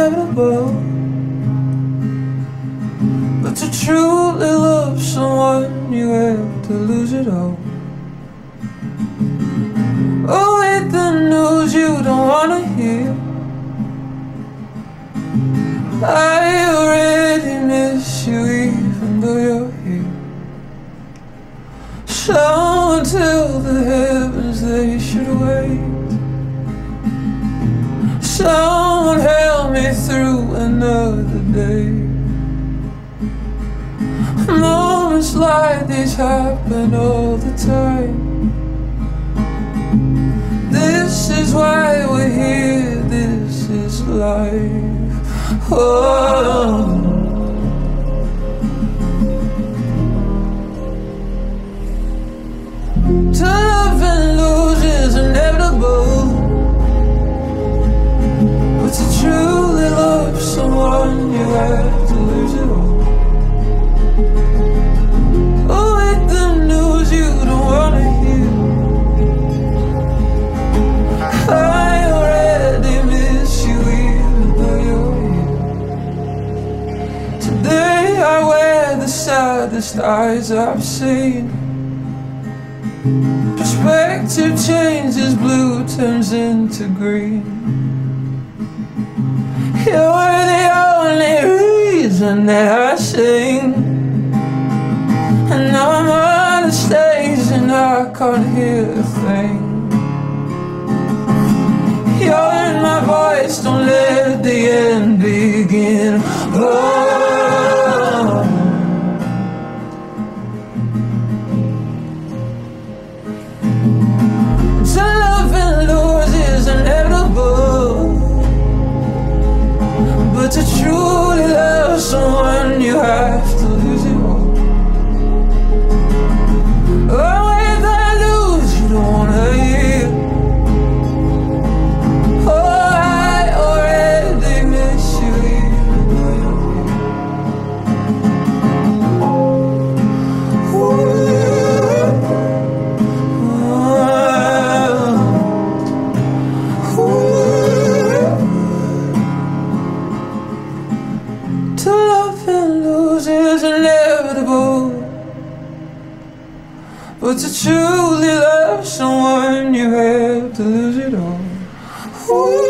inevitable. But to truly love someone, you have to lose it all. Oh, wait, the news you don't wanna hear. I already miss you even though you're here. Someone tell the heavens they should wait. Someone help me through another day. Moments like these happen all the time. This is why we're here, this is life. Oh. To love and lose is inevitable. But to truly love someone, you have to lose it all. Oh, with the news you don't wanna hear. I already miss you even though you're here. Today I wear the saddest eyes I've seen. Perspective changes, blue turns into green. You're the only reason that I sing. And I'm on the stage and I can't hear a thing. You're in my voice, don't let the end begin. Oh. To love and lose is inevitable. But to truly love someone, you have to lose it all. Oh, if I lose, you don't wanna hear. Oh, I already miss you even though you're To love and lose is inevitable. But to truly love someone, you have to lose it all. Ooh.